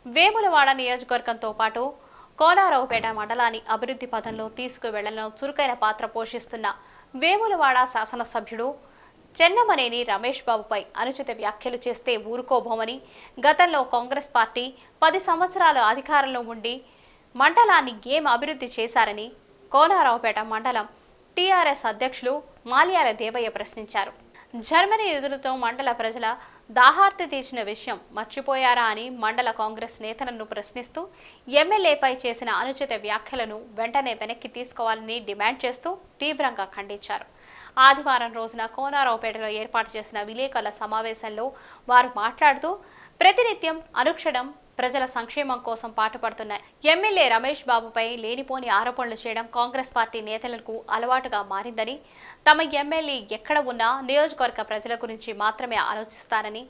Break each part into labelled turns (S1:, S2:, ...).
S1: వేములవాడ నియోజకవర్గంతో పాటు కోనరావుపేట మండలాన్ని అభివృద్ధి పథంలో తీసుకువెళ్లడంలో చురుకైన పాత్ర పోషిస్తున్న వేములవాడ శాసనసభ్యుడు చెన్నమనేని రమేష్ బాబుపై అనుచిత వ్యాఖ్యలు చేస్తే ఊరుకోబోమని గతంలో కాంగ్రెస్ పార్టీ 10 సంవత్సరాలు అధికారంలో ఉండి మండలాన్ని ఏం అభివృద్ధి చేశారని కోనరావుపేట మండలం టీఆర్ఎస్ అధ్యక్షులు మాల్యాల దేవయ్య ప్రశ్నించారు. జర్మనీ నిధులతో మండల ప్రజల దాహార్తి తీర్చిన విషయం మర్చిపోయారా అని మండల కాంగ్రెస్ నేతలను ప్రశ్నిస్తూ ఎమ్మెల్యేపై చేసిన అనుచిత వ్యాఖ్యలను వెంటనే వెనక్కి తీసుకోవాలని డిమాండ్ చేస్తూ తీవ్రంగా ఖండించారు. ఆదివారం రోజున కోనరావుపేటలో ఏర్పాటు చేసిన విలేకరుల సమావేశంలో వారు మాట్లాడుతూ ప్రతినిత్యం అనుక్షణం ప్రజల సంక్షేమం కోసం పాటుపడుతున్న ఎమ్మెల్యే రమేష్ బాబుపై లేనిపోని ఆరోపణలు చేయడం కాంగ్రెస్ పార్టీ నేతలకు అలవాటుగా మారిందని, తమ ఎమ్మెల్యే ఎక్కడ ఉన్నా నియోజకవర్గ ప్రజల గురించి మాత్రమే ఆలోచిస్తారని,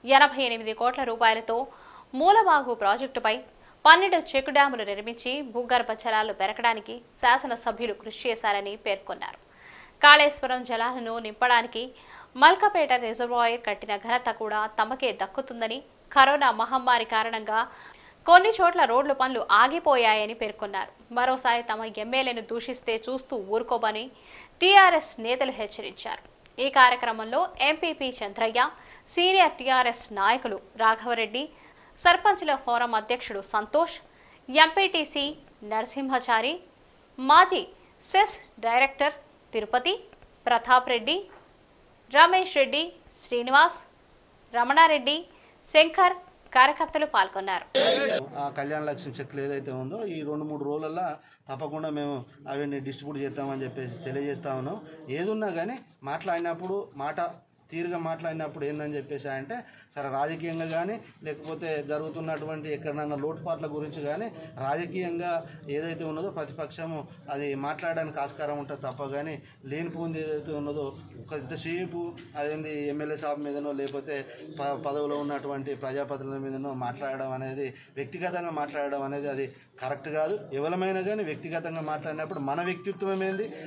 S1: 88 కోట్ల రూపాయలతో మూలవాగు ప్రాజెక్టుపై 12 చెక్ డ్యాములు నిర్మించి భూగర్భ జలాలు పెరగడానికి శాసనసభ్యులు కృషి చేశారని పేర్కొన్నారు. కాళేశ్వరం జలాలను నింపడానికి మల్కపేట రిజర్వాయర్ కట్టిన ఘనత కూడా తమకే దక్కుతుందని, కరోనా మహమ్మారి కారణంగా కొన్ని చోట్ల రోడ్ల పనులు ఆగిపోయాయని పేర్కొన్నారు. మరోసారి తమ ఎమ్మెల్యేను దూషిస్తే చూస్తూ ఊరుకోబని టీఆర్ఎస్ నేతలు హెచ్చరించారు. ఈ కార్యక్రమంలో ఎంపీపీ చంద్రయ్య, సీనియర్ టీఆర్ఎస్ నాయకులు రాఘవరెడ్డి, సర్పంచుల ఫోరం అధ్యక్షుడు సంతోష్, ఎంపీటీసీ నరసింహచారి, మాజీ సెస్ డైరెక్టర్ తిరుపతి, ప్రతాప్ రెడ్డి, రమేష్ రెడ్డి, శ్రీనివాస్, రమణారెడ్డి, శంకర్ కార్యకర్తలు పాల్గొన్నారు.
S2: కళ్యాణ లక్ష్యం చెక్లు ఏదైతే ఉందో ఈ 2-3 రోజులలో తప్పకుండా మేము అవన్నీ డిస్ట్రిబ్యూట్ చేస్తామని చెప్పేసి తెలియజేస్తా ఉన్నాం. ఏదున్నా కానీ మాట్లాడినప్పుడు తీరుగా మాట్లాడినప్పుడు ఏందని చెప్పేసి అంటే సరే రాజకీయంగా కానీ లేకపోతే జరుగుతున్నటువంటి ఎక్కడైనా లోటుపాట్ల గురించి కానీ రాజకీయంగా ఏదైతే ఉన్నదో ప్రతిపక్షము అది మాట్లాడడానికి ఆస్కారం ఉంటుంది తప్ప కానీ లేనిపోయింది ఏదైతే ఉన్నదో ఇంతసేపు అదేంది ఎమ్మెల్యే సాబ్ మీదనో లేకపోతే పదవిలో ఉన్నటువంటి ప్రజాప్రతినిధుల మీదనో మాట్లాడడం అనేది వ్యక్తిగతంగా మాట్లాడడం అనేది అది కరెక్ట్ కాదు. ఎవరమైనా కానీ వ్యక్తిగతంగా మాట్లాడినప్పుడు మన వ్యక్తిత్వం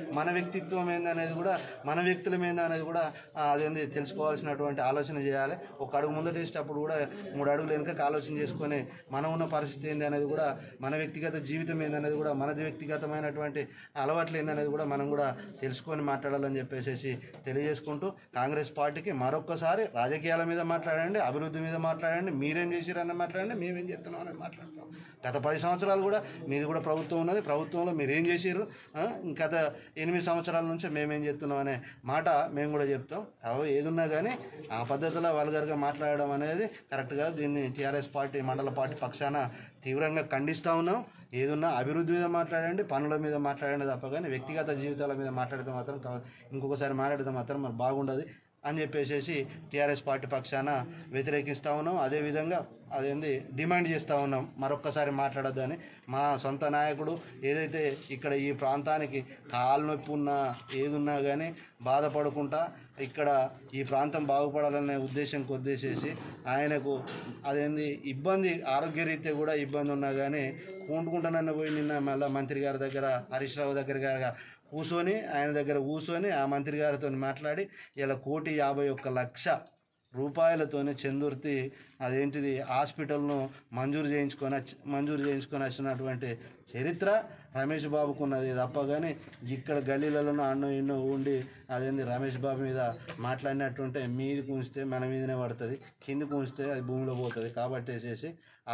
S2: ఏంది అనేది కూడా మన వ్యక్తుల మీద అనేది కూడా అదేంది తెలుసుకోవాల్సినటువంటి ఆలోచన చేయాలి. ఒక అడుగు ముందటేసేటప్పుడు కూడా 3 అడుగులు వెనుకకి ఆలోచన చేసుకొని మనం ఉన్న పరిస్థితి ఏంది అనేది కూడా మన వ్యక్తిగత జీవితం ఏందనేది కూడా మనది వ్యక్తిగతమైనటువంటి అలవాట్లు ఏందనేది కూడా మనం కూడా తెలుసుకొని మాట్లాడాలని చెప్పేసి తెలియజేసుకుంటూ కాంగ్రెస్ పార్టీకి మరొక్కసారి రాజకీయాల మీద మాట్లాడండి, అభివృద్ధి మీద మాట్లాడండి, మీరేం చేసిరని మాట్లాడండి, మేమేం చేస్తున్నాం అనేది మాట్లాడతాం. గత 10 సంవత్సరాలు కూడా మీది కూడా ప్రభుత్వం ఉన్నది, ప్రభుత్వంలో మీరేం చేసిర్రు, గత 8 సంవత్సరాల నుంచి మేమేం చేస్తున్నాం అనే మాట మేము కూడా చెప్తాం. ఏదున్నా కానీ ఆ పద్ధతిలో వల్గర్గా మాట్లాడడం అనేది కరెక్ట్ కాదు. దీన్ని టీఆర్ఎస్ పార్టీ మండల పార్టీ పక్షాన తీవ్రంగా ఖండిస్తూ ఉన్నాం. ఏదున్నా అభివృద్ధి మీద మాట్లాడండి, పనుల మీద మాట్లాడండి తప్ప కానీ వ్యక్తిగత జీవితాల మీద మాట్లాడితే మాత్రం ఇంకొకసారి మాట్లాడితే మాత్రం మరి బాగుండదు అని చెప్పేసి టీఆర్ఎస్ పార్టీ పక్షాన వ్యతిరేకిస్తూ ఉన్నాం. అదేవిధంగా అదేంది డిమాండ్ చేస్తూ ఉన్నాం మరొక్కసారి మాట్లాడొద్దని. మా సొంత నాయకుడు ఏదైతే ఇక్కడ ఈ ప్రాంతానికి కాలు నొప్పి ఉన్నా ఏదున్నా కానీ బాధపడకుండా ఇక్కడ ఈ ప్రాంతం బాగుపడాలనే ఉద్దేశం కొద్దేసేసి ఆయనకు అదేంది ఇబ్బంది ఆరోగ్యరీత్యా కూడా ఇబ్బంది ఉన్నా కానీ కూంటుకుంటానన్న పోయి నిన్న మళ్ళీ మంత్రి గారి దగ్గర హరీష్ రావు దగ్గర కూర్చొని ఆయన దగ్గర కూర్చొని ఆ మంత్రి గారితో మాట్లాడి ఇలా 1,51,00,000 రూపాయలతోనే చందుర్తి అదేంటిది హాస్పిటల్ను మంజూరు చేయించుకొని వచ్చినటువంటి చరిత్ర రమేష్ బాబుకు ఉన్నది తప్ప కానీ ఇక్కడ గల్లీలలో అన్నో ఎన్నో ఉండి అదేంది రమేష్ బాబు మీద మాట్లాడినట్టుంటే మీది ఉంచితే మన మీదనే పడుతుంది, కిందికి ఉంచితే అది భూమిలో పోతుంది. కాబట్టి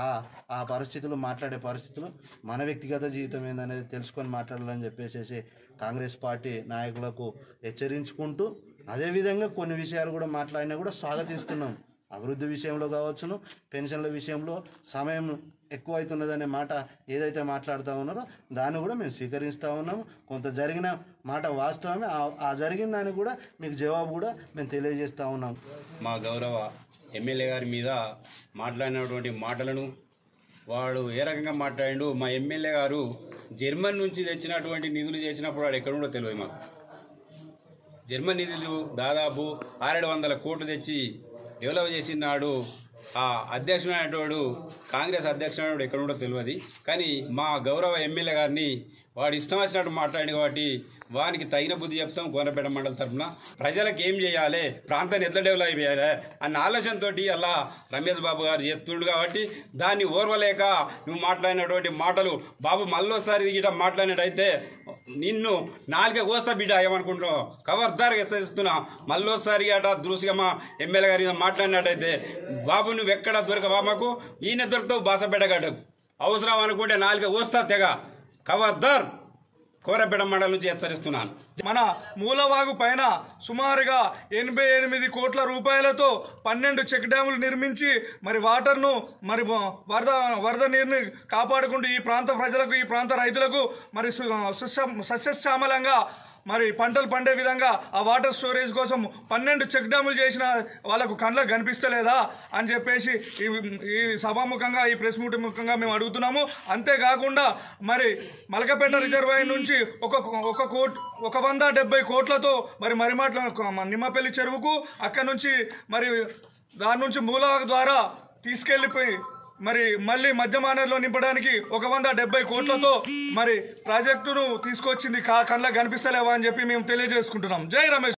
S2: ఆ పరిస్థితులు మాట్లాడే పరిస్థితులు మన వ్యక్తిగత జీవితం ఏందనేది తెలుసుకొని మాట్లాడాలని చెప్పేసి కాంగ్రెస్ పార్టీ నాయకులకు హెచ్చరించుకుంటూ అదేవిధంగా కొన్ని విషయాలు కూడా మాట్లాడినా కూడా స్వాగతిస్తున్నాం. అభివృద్ధి విషయంలో కావచ్చును, పెన్షన్ల విషయంలో సమయం ఎక్కువ అవుతున్నదనే మాట ఏదైతే మాట్లాడుతూ ఉన్నారో దాన్ని కూడా మేము స్వీకరిస్తూ ఉన్నాము. కొంత జరిగిన మాట వాస్తవమే, ఆ జరిగిన దానికి కూడా మీకు జవాబు కూడా మేము తెలియజేస్తూ ఉన్నాం.
S3: మా గౌరవ ఎమ్మెల్యే గారి మీద మాట్లాడినటువంటి మాటలను వాడు ఏ రకంగా మాట్లాడిండు, మా ఎమ్మెల్యే గారు జర్మన్ నుంచి తెచ్చినటువంటి నిధులు చేసినప్పుడు వాడు ఎక్కడుండో తెలియదు మాకు. జర్మన్ నిధులు దాదాపు 600 కోట్లు తెచ్చి డెవలప్ చేసినాడు. ఆ అధ్యక్షుడైనటువంటి కాంగ్రెస్ అధ్యక్షుడు ఎక్కడ ఉండో తెలియదు. కానీ మా గౌరవ ఎమ్మెల్యే గారిని వాడు ఇష్టం వచ్చినట్టు మాట్లాడి కాబట్టి వానికి తగిన బుద్ధి చెప్తాం. గోనపేట మండల తరఫున ప్రజలకు ఏం చేయాలి, ప్రాంతాన్ని ఎట్లా డెవలప్ చేయాలి అన్న ఆలోచనతో అలా రమేష్ బాబు గారు చేస్తుండు. కాబట్టి దాన్ని ఓర్వలేక నువ్వు మాట్లాడినటువంటి మాటలు బాబు మళ్ళోసారి గిట మాట్లాడినట్టయితే నిన్ను నాలుగే కోస్తా బిడ్డ ఏమనుకుంటున్నావు, ఖబర్దార్ హెచ్చరిస్తున్నా. మళ్ళోసారి అట దృశ్యంగా మా ఎమ్మెల్యే గారి మీద మాట్లాడినట్టయితే బాబు నువ్వు ఎక్కడ దొరకవా, మాకు ఈయన దొరుకుతావు బాసపేటగడ్డకు. అవసరం అనుకుంటే నాలుగే కోస్తా తెగ, ఖబర్దార్ కోరపేట మండలం నుంచి హెచ్చరిస్తున్నాను.
S4: మన మూలవాగు పైన సుమారుగా 88 కోట్ల రూపాయలతో 12 చెక్ డ్యాములు నిర్మించి మరి వాటర్ను మరి వరద నీరుని కాపాడుకుంటూ ఈ ప్రాంత ప్రజలకు, ఈ ప్రాంత రైతులకు మరి సస్యశ్యామలంగా మరి పంటలు పండే విధంగా ఆ వాటర్ స్టోరేజ్ కోసం 12 చెక్ డ్యాములు చేసిన వాళ్ళకు కళ్ళకు కనిపిస్తలేదా అని చెప్పేసి ఈ సభాముఖంగా, ఈ ప్రెస్ మీట్ ముఖంగా మేము అడుగుతున్నాము. అంతేకాకుండా మరి మలకపేట రిజర్వాయర్ నుంచి 170 కోట్లతో మరి మరిమాట్ల నిమ్మపల్లి చెరువుకు, అక్కడి నుంచి మరి దాని నుంచి మూలవాగు ద్వారా తీసుకెళ్లిపోయి మరి మళ్ళీ మధ్య మానేరులో నింపడానికి 170 కోట్లతో మరి ప్రాజెక్టును తీసుకొచ్చింది. కళ్ళకు కనిపిస్తలేవా అని చెప్పి మేము తెలియజేసుకుంటున్నాం. జై రమేష్.